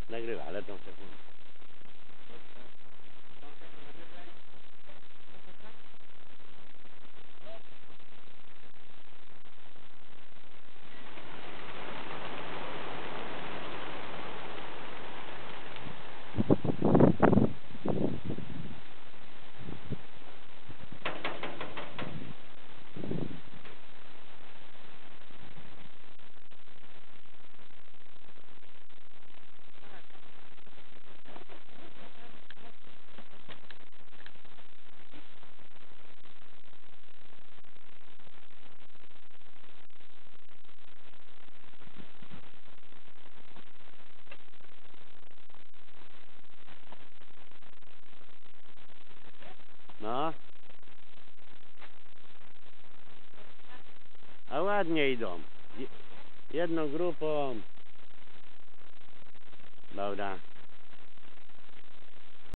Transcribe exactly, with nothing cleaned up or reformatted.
Nagrywa, ale tą sekundę. No. A ładnie idą. Jedną grupą. Dobra.